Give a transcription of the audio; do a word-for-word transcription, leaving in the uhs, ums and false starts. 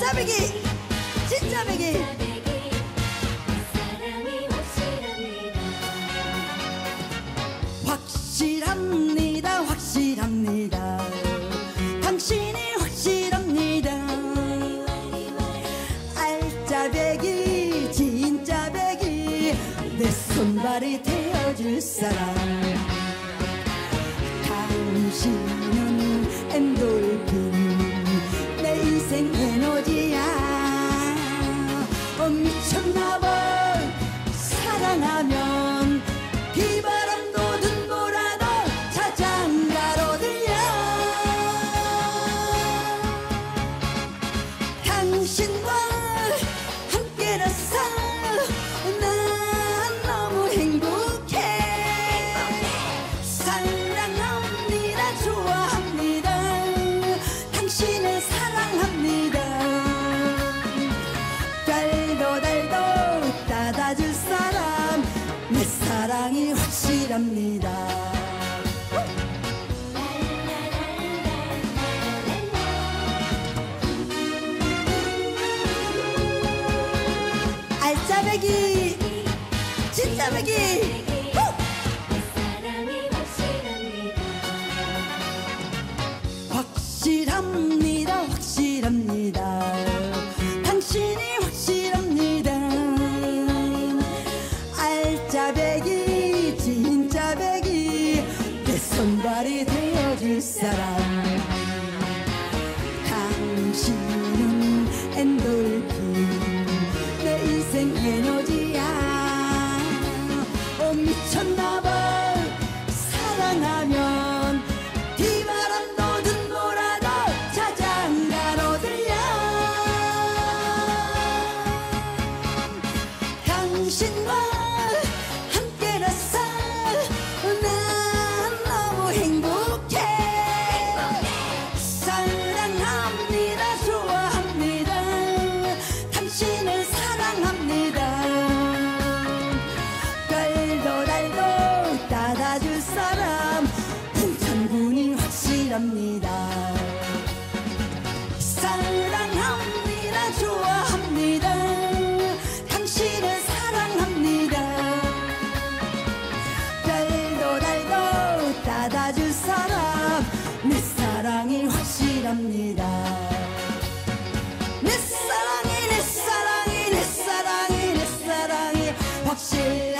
알짜배기 진짜 배기. 확실합니다 확실합니다 당신이 확실합니다. 알짜배기 진짜 배기 내 손발이 되어줄 사람. 당신은 엔돌핀 내 인생 에너지야. 어, 미쳤나봐 사랑하면 비바람도 눈보라도 자장가로 들려. 당신과 함께라서 난 너무 행복해. 사랑합니다 좋아합니다 당신을 사랑합니다. 달도 달도 따다줄 사람 내 사랑이 확실합니다. 알짜배기 진짜 배기. 확실합니다 확실합니다 당신이 확실합니다. 알짜배기 진짜 배기 내 손발이 되어줄 사람. 당신은 엔돌핀 내 인생 에너지야. 어, 미쳤나봐 사랑하면 비바람도 눈보라도 자장가로 들려. 당신과 함께라서 난 너무 행복해. 사랑합니다 좋아합니다 당신을 사랑합니다. 달도 달도 따다줄 사람 홍천군이 확실합니다. 사랑합니다 좋아합니다 당신을 사랑합니다. 달도 달도 따다줄 사람 내 사랑이 확실합니다. 내 사랑이 내 사랑이 내 사랑이 내 사랑이 확실